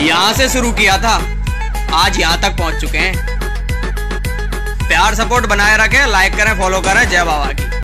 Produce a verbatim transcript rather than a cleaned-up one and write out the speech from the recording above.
यहाँ से शुरू किया था, आज यहाँ तक पहुंच चुके हैं। प्यार सपोर्ट बनाए रखें, लाइक करें, फॉलो करें। जय बाबा की।